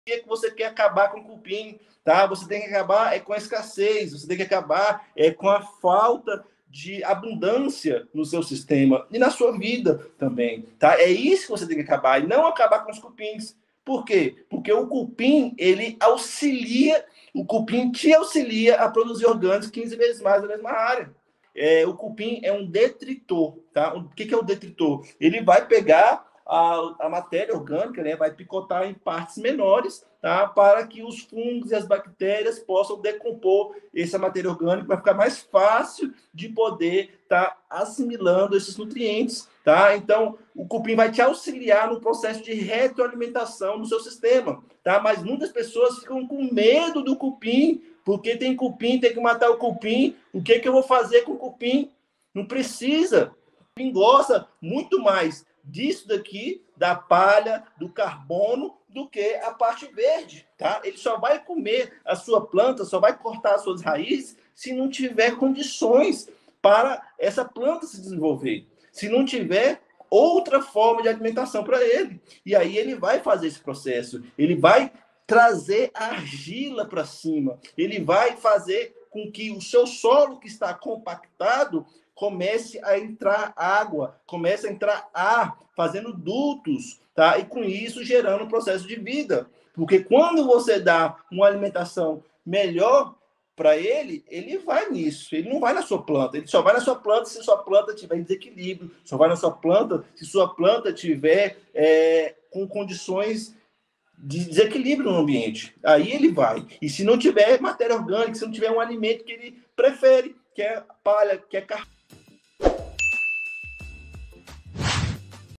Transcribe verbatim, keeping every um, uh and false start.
que que você quer acabar com o cupim, tá? Você tem que acabar é com a escassez, você tem que acabar é com a falta de abundância no seu sistema e na sua vida também, tá? É isso que você tem que acabar, e não acabar com os cupins. Por quê? Porque o cupim, ele auxilia, o cupim te auxilia a produzir orgânicos quinze vezes mais na mesma área. É, o cupim é um detritor, tá? O que, que é o detritor? Ele vai pegar a, a matéria orgânica, né? Vai picotar em partes menores, tá? Para que os fungos e as bactérias possam decompor essa matéria orgânica, vai ficar mais fácil de poder estar tá assimilando esses nutrientes, tá? Então, o cupim vai te auxiliar no processo de retroalimentação no seu sistema, tá? Mas muitas pessoas ficam com medo do cupim, porque tem cupim, tem que matar o cupim. O que, que eu vou fazer com o cupim? Não precisa. O cupim gosta muito mais disso daqui, da palha, do carbono, do que a parte verde, tá? Ele só vai comer a sua planta, só vai cortar as suas raízes se não tiver condições para essa planta se desenvolver. Se não tiver outra forma de alimentação para ele. E aí ele vai fazer esse processo. Ele vai trazer a argila para cima. Ele vai fazer com que o seu solo que está compactado comece a entrar água, comece a entrar ar, fazendo dutos, tá? E com isso gerando um processo de vida. Porque quando você dá uma alimentação melhor para ele, ele vai nisso. Ele não vai na sua planta. Ele só vai na sua planta se sua planta tiver em desequilíbrio. Só vai na sua planta se sua planta tiver é, com condições de desequilíbrio no ambiente. Aí ele vai. E se não tiver matéria orgânica, se não tiver um alimento que ele prefere, que é palha, que é carne,